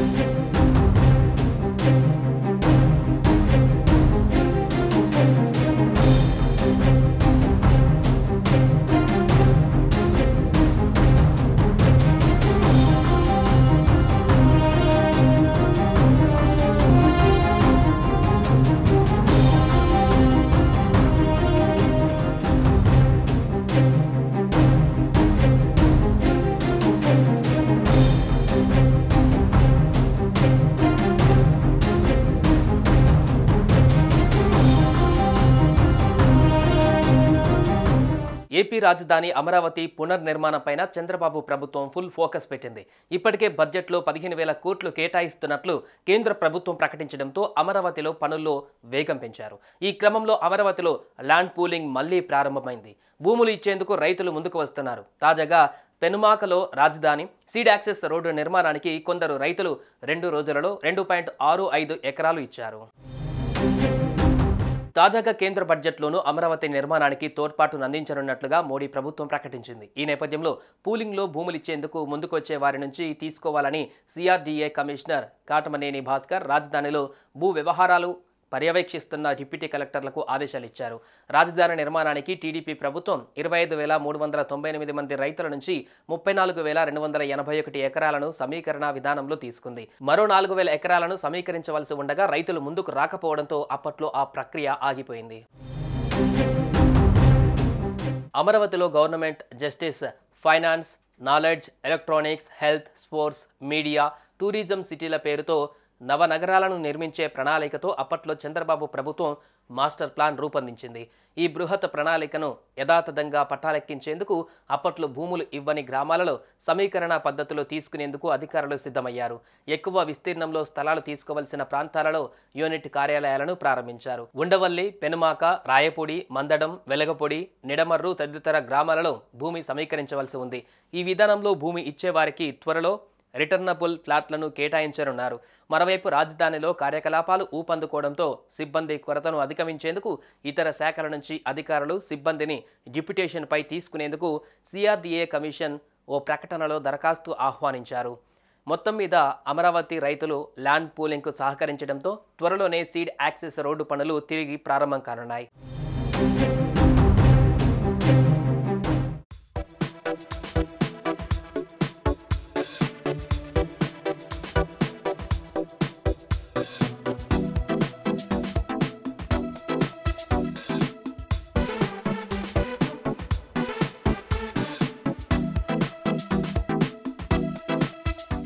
AP రాజధాని అమరావతి పునర్నిర్మాణంపైన చంద్రబాబు ప్రభుత్వం full focus పెట్టింది. ఇప్పటికే బడ్జెట్లో 15,000 కోట్లు కేటాయిస్తున్నట్లు కేంద్ర ప్రభుత్వం ప్రకటించడంతో అమరావతిలో పనుల్లో వేగం పెంచారు. ఈ క్రమంలో అమరావతిలో ల్యాండ్ పూలింగ్ మళ్లీ ప్రారంభమైంది. భూములు ఇచ్చేందుకు రైతులు ముందుకు వస్తున్నారు. తాజాగా పెనుమాకలో రాజధాని సీడ్ యాక్సెస్ రోడ్డు నిర్మాణానికి కొందరు రైతులు 2 రోజులలో 2.65 ఎకరాలు ఇచ్చారు. తాజాగా కేంద్ర బడ్జెట్లోనూ అమరావతి నిర్మాణానికి తోడ్పాటును అందించనున్నట్లుగా మోడీ ప్రభుత్వం ప్రకటించింది. ఈ నేపథ్యంలో పూలింగ్లో భూములిచ్చేందుకు ముందుకొచ్చే వారి నుంచి తీసుకోవాలని సిఆర్డీఏ కమిషనర్ కాటమనేని భాస్కర్ రాజధానిలో భూ వ్యవహారాలు పర్యవేక్షిస్తున్న డిప్యూటీ కలెక్టర్లకు ఆదేశాలు ఇచ్చారు. రాజధాని నిర్మాణానికి టీడీపీ ప్రభుత్వం 25,398 మంది రైతుల నుంచి 34,281 ఎకరాలను సమీకరణ విధానంలో తీసుకుంది. మరో 4,000 ఎకరాలను సమీకరించవలసి ఉండగా రైతులు ముందుకు రాకపోవడంతో అప్పట్లో ఆ ప్రక్రియ ఆగిపోయింది. అమరావతిలో government, justice, finance, knowledge, electronics, health, sports, media, tourism సిటీల పేరుతో నవనగరాలను నిర్మించే ప్రణాళికతో అప్పట్లో చంద్రబాబు ప్రభుత్వం మాస్టర్ ప్లాన్ రూపొందించింది. ఈ బృహత్ ప్రణాళికను యథాతథంగా పట్టాలెక్కించేందుకు అప్పట్లో భూములు ఇవ్వని గ్రామాలలో సమీకరణ పద్ధతిలో తీసుకునేందుకు అధికారులు సిద్ధమయ్యారు. ఎక్కువ విస్తీర్ణంలో స్థలాలు తీసుకోవలసిన ప్రాంతాలలో యూనిట్ కార్యాలయాలను ప్రారంభించారు. ఉండవల్లి, పెనుమాక, రాయపూడి, మందడం, వెలగపొడి, నిడమర్రు తదితర గ్రామాలలో భూమి సమీకరించవలసి ఉంది. ఈ విధానంలో భూమి ఇచ్చేవారికి త్వరలో రిటర్నబుల్ ఫ్లాట్లను కేటాయించనున్నారు. మరోవైపు రాజధానిలో కార్యకలాపాలు ఊపందుకోవడంతో సిబ్బంది కొరతను అధిగమించేందుకు ఇతర శాఖల నుంచి అధికారులు, సిబ్బందిని డిప్యుటేషన్పై తీసుకునేందుకు సిఆర్డీఏ కమిషన్ ఓ ప్రకటనలో దరఖాస్తు ఆహ్వానించారు. మొత్తం మీద అమరావతి రైతులు ల్యాండ్ పూలింగ్కు సహకరించడంతో త్వరలోనే సీడ్ యాక్సెస్ రోడ్డు పనులు తిరిగి ప్రారంభం కానున్నాయి.